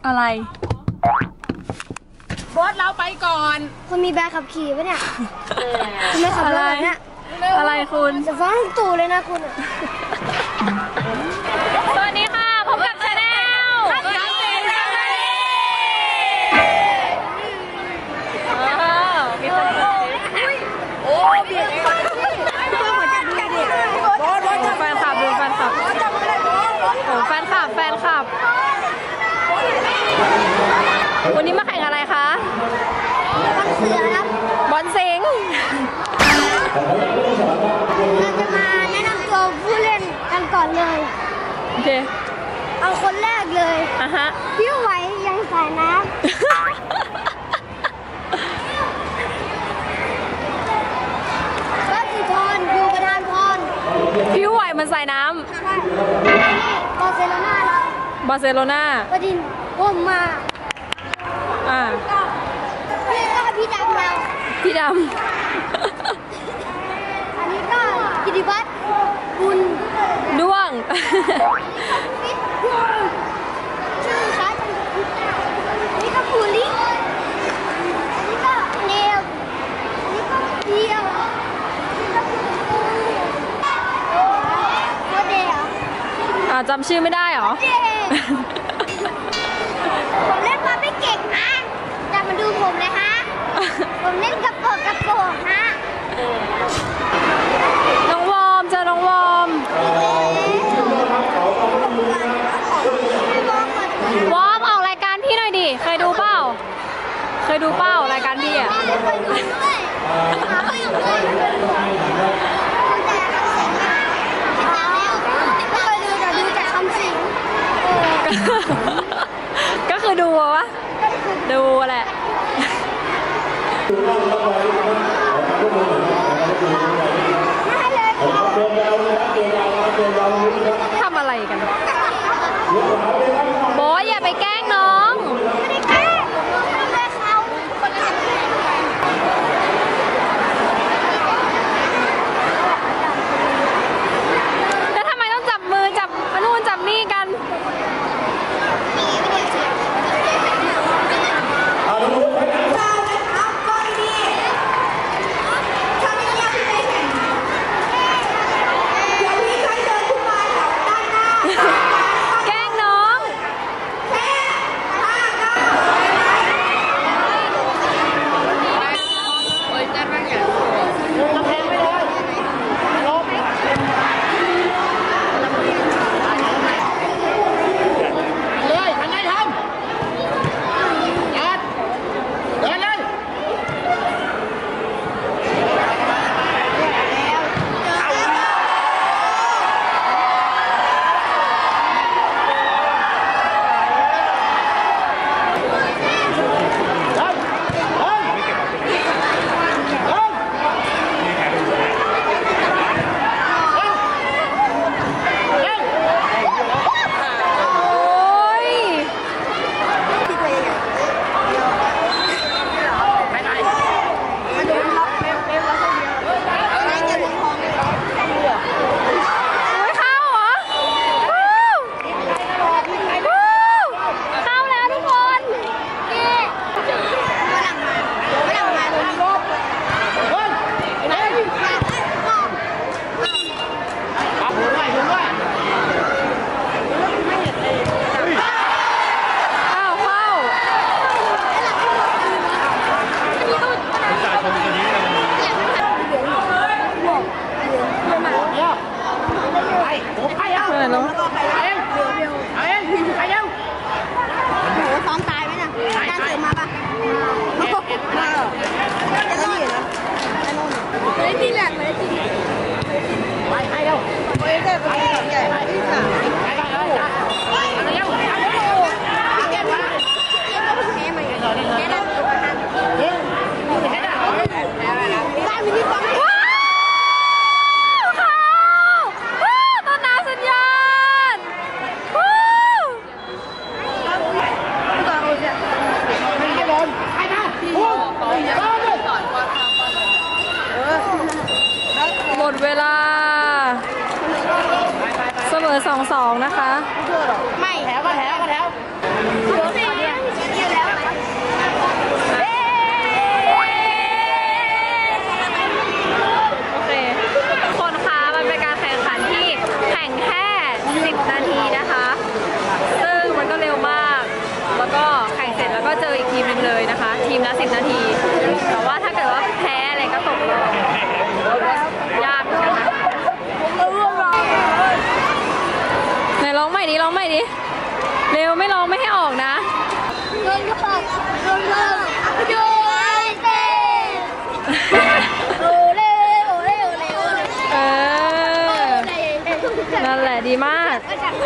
อะไรบอสเราไปก่อนคุณมีใบขับขี่ปะเนี่ยคุณไม่ขับรถแบบเนี้ยอะไรคุณจะฟ้องตู่เลยนะคุณสวัสดีค่ะพบกับชาแนลมีคนโอ้เบียดแฟนคลับดูแฟนคลับโอ้แฟนคลับวันนี้มาแข่งอะไรคะบอลเสือครับบอลสิงห์เราจะมาแนะนำตัวผู้เล่นกันก่อนเลยโอเคเอาคนแรกเลยฮะพี่ไหวยังสายน้ำก็สิทรอยู่ประธานพรพี่ไหวมันใส่น้ำบาร์เซโลนาเราบาร์เซโลนาประดินผมมาพี่ดำเราพี่ดำอันนี้ก็กิติวัฒน์บุญด้วงชื่อค้าจังนี่ก็ปูลิอันนี้ก็เนวอันนี้ก็เดียวอันนี้ก็โคเดลจำชื่อไม่ได้หรอผมเล่นบอลไม่เก่งนะแต่มาดูผมเลยฮะผมเล่นกระโปงฮะน้องวอร์มเจอน้องวอร์มวอร์มออกรายการพี่หน่อยดิเคยดูเปล่ารายการพี่อ่ะก็คือดูวะดูแหละทำอะไรกันโบอย่าไปแกล้งน้องไม่ได้แกล้งทำเลยเขาแล้วทำไมต้องจับมือจับนู่นจับนี่กันหมดเวลาเสมอ 2-2 นะคะไม่แถวแล้วก็แข่งเสร็จแล้วก็เจออีกทีมหนึงเลยนะคะ ทีมละ10 นาที แต่ว่าถ้าเกิดว่าแพ้อะไรก็ตกรอบยากเหมือนกันนะไหนร้องใหม่ดิร้องใหม่ดิเร็วไม่ร้องไม่ให้ออกนะเงินกระเป๋าเงินโยนเต้โอเล่โอเล่โอเล่โอเล่เออ นั่นแหละดีมาก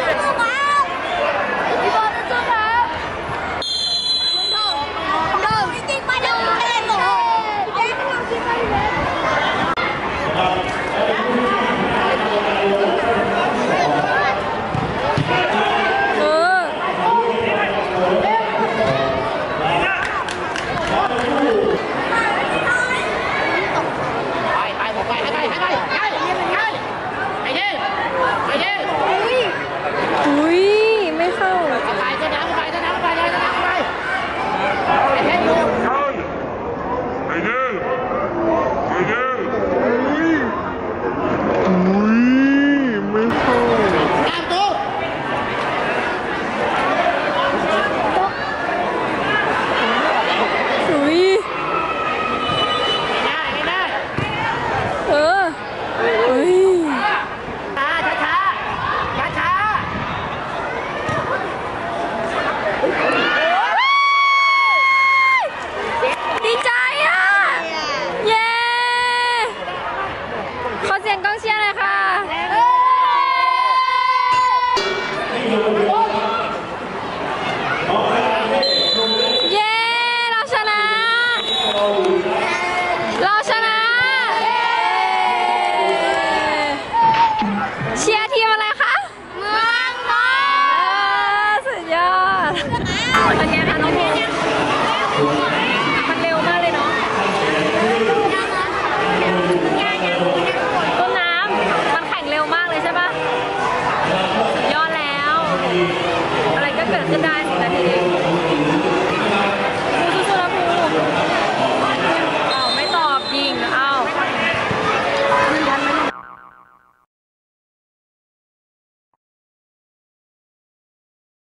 พี่บอลจะสู้ครับโดนจริงมาโดนเล่นหมดแจ๊คทำคิดไปเลยเออ อุ้ยไม่เข้า อุ้ยเอออุ้ยดีใจอ่ะ เย้ ขอเสียงกองเชียร์หน่อยค่ะ เย้ เราชนะ เราช